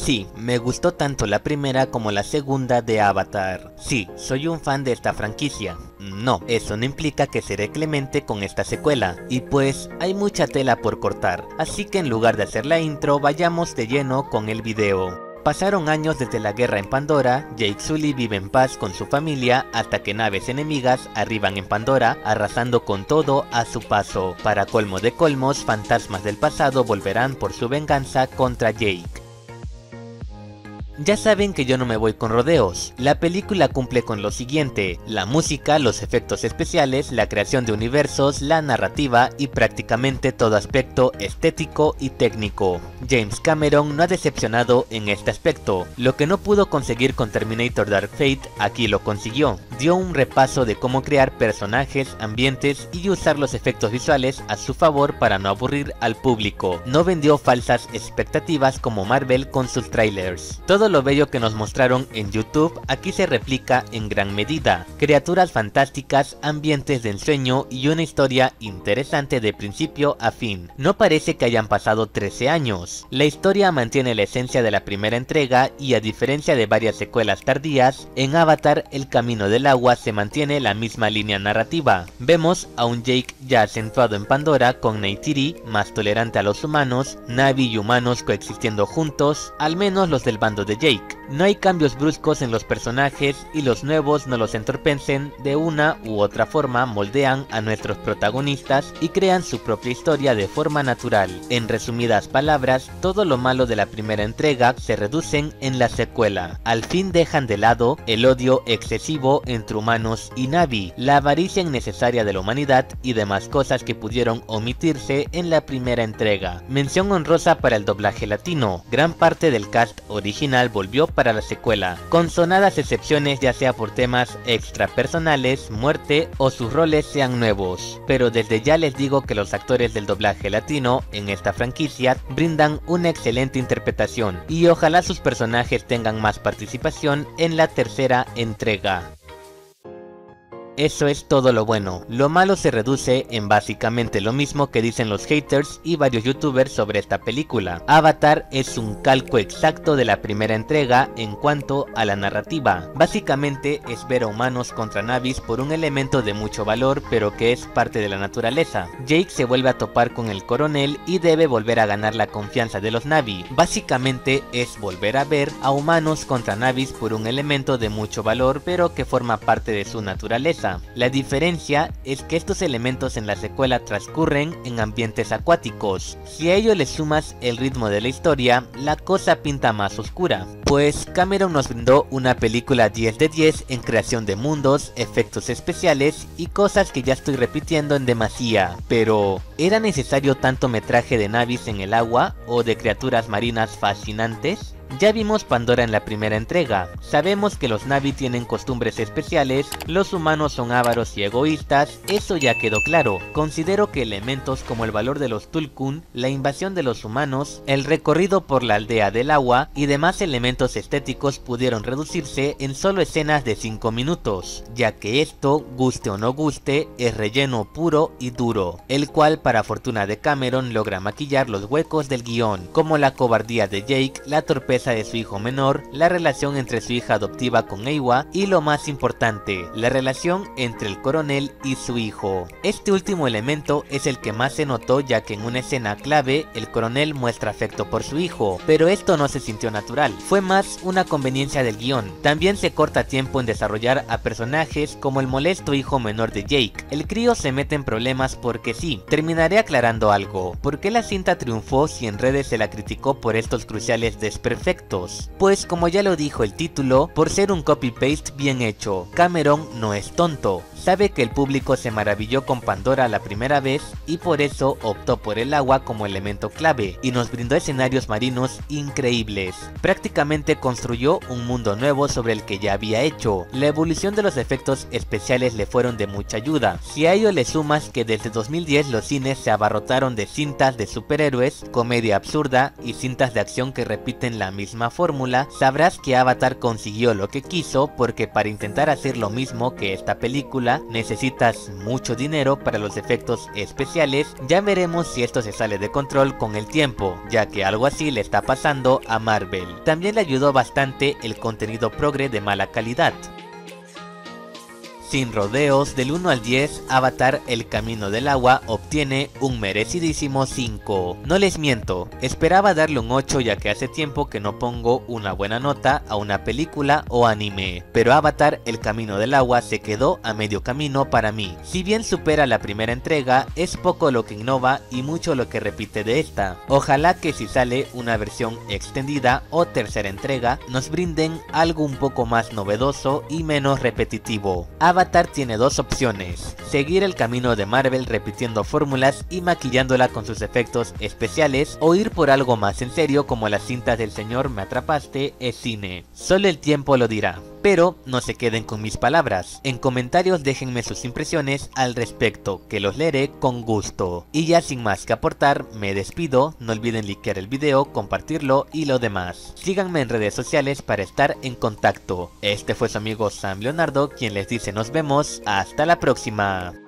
Sí, me gustó tanto la primera como la segunda de Avatar. Sí, soy un fan de esta franquicia. No, eso no implica que seré clemente con esta secuela, y pues hay mucha tela por cortar, así que en lugar de hacer la intro, vayamos de lleno con el video. Pasaron años desde la guerra en Pandora, Jake Sully vive en paz con su familia hasta que naves enemigas arriban en Pandora, arrasando con todo a su paso. Para colmo de colmos, fantasmas del pasado volverán por su venganza contra Jake. Ya saben que yo no me voy con rodeos, la película cumple con lo siguiente: la música, los efectos especiales, la creación de universos, la narrativa y prácticamente todo aspecto estético y técnico. James Cameron no ha decepcionado en este aspecto, lo que no pudo conseguir con Terminator Dark Fate, aquí lo consiguió. Dio un repaso de cómo crear personajes, ambientes y usar los efectos visuales a su favor para no aburrir al público. No vendió falsas expectativas como Marvel con sus trailers. Todo lo bello que nos mostraron en YouTube aquí se replica en gran medida. Criaturas fantásticas, ambientes de ensueño y una historia interesante de principio a fin. No parece que hayan pasado 13 años. La historia mantiene la esencia de la primera entrega y a diferencia de varias secuelas tardías, en Avatar El Camino del Agua se mantiene la misma línea narrativa. Vemos a un Jake ya acentuado en Pandora con Neytiri, más tolerante a los humanos, Na'vi y humanos coexistiendo juntos, al menos los del bando de Jake. No hay cambios bruscos en los personajes y los nuevos no los entorpecen, de una u otra forma moldean a nuestros protagonistas y crean su propia historia de forma natural. En resumidas palabras, todo lo malo de la primera entrega se reducen en la secuela. Al fin dejan de lado el odio excesivo entre humanos y Na'vi, la avaricia innecesaria de la humanidad y demás cosas que pudieron omitirse en la primera entrega. Mención honrosa para el doblaje latino. Gran parte del cast original volvió para la secuela, con sonadas excepciones ya sea por temas extra personales, muerte o sus roles sean nuevos. Pero desde ya les digo que los actores del doblaje latino en esta franquicia brindan una excelente interpretación y ojalá sus personajes tengan más participación en la tercera entrega. Eso es todo lo bueno. Lo malo se reduce en básicamente lo mismo que dicen los haters y varios youtubers sobre esta película. Avatar es un calco exacto de la primera entrega en cuanto a la narrativa. Básicamente es ver a humanos contra Na'vis por un elemento de mucho valor pero que es parte de la naturaleza. Jake se vuelve a topar con el coronel y debe volver a ganar la confianza de los Na'vi. Básicamente es volver a ver a humanos contra Na'vis por un elemento de mucho valor pero que forma parte de su naturaleza. La diferencia es que estos elementos en la secuela transcurren en ambientes acuáticos. Si a ello le sumas el ritmo de la historia, la cosa pinta más oscura. Pues Cameron nos brindó una película 10 de 10 en creación de mundos, efectos especiales y cosas que ya estoy repitiendo en demasía. Pero, ¿era necesario tanto metraje de Na'vis en el agua o de criaturas marinas fascinantes? Ya vimos Pandora en la primera entrega, sabemos que los Na'vi tienen costumbres especiales, los humanos son ávaros y egoístas, eso ya quedó claro. Considero que elementos como el valor de los Tulkun, la invasión de los humanos, el recorrido por la aldea del agua y demás elementos estéticos pudieron reducirse en solo escenas de 5 minutos, ya que esto, guste o no guste, es relleno puro y duro, el cual para fortuna de Cameron logra maquillar los huecos del guión, como la cobardía de Jake, la torpeza de su hijo menor, la relación entre su hija adoptiva con Eywa y lo más importante, la relación entre el coronel y su hijo. Este último elemento es el que más se notó ya que en una escena clave el coronel muestra afecto por su hijo, pero esto no se sintió natural, fue más una conveniencia del guión. También se corta tiempo en desarrollar a personajes como el molesto hijo menor de Jake. El crío se mete en problemas porque sí. Terminaré aclarando algo. ¿Por qué la cinta triunfó si en redes se la criticó por estos cruciales desperfectos? Pues como ya lo dijo el título, por ser un copy-paste bien hecho. Cameron no es tonto, sabe que el público se maravilló con Pandora la primera vez y por eso optó por el agua como elemento clave y nos brindó escenarios marinos increíbles. Prácticamente construyó un mundo nuevo sobre el que ya había hecho. La evolución de los efectos especiales le fueron de mucha ayuda. Si a ello le sumas que desde 2010 los cines se abarrotaron de cintas de superhéroes, comedia absurda y cintas de acción que repiten la misma fórmula, sabrás que Avatar consiguió lo que quiso, porque para intentar hacer lo mismo que esta película necesitas mucho dinero para los efectos especiales. Ya veremos si esto se sale de control con el tiempo, ya que algo así le está pasando a Marvel. También le ayudó bastante el contenido progre de mala calidad. Sin rodeos, del 1 al 10, Avatar El Camino del Agua obtiene un merecidísimo 5. No les miento, esperaba darle un 8 ya que hace tiempo que no pongo una buena nota a una película o anime, pero Avatar El Camino del Agua se quedó a medio camino para mí. Si bien supera la primera entrega, es poco lo que innova y mucho lo que repite de esta. Ojalá que si sale una versión extendida o tercera entrega, nos brinden algo un poco más novedoso y menos repetitivo. Avatar tiene dos opciones: seguir el camino de Marvel repitiendo fórmulas y maquillándola con sus efectos especiales, o ir por algo más en serio como las cintas del señor Me Atrapaste es cine. Solo el tiempo lo dirá. Pero no se queden con mis palabras. En comentarios déjenme sus impresiones al respecto, que los leeré con gusto. Y ya sin más que aportar, me despido. No olviden likear el video, compartirlo y lo demás. Síganme en redes sociales para estar en contacto. Este fue su amigo Sam Leonardo, quien les dice nos vemos. Hasta la próxima.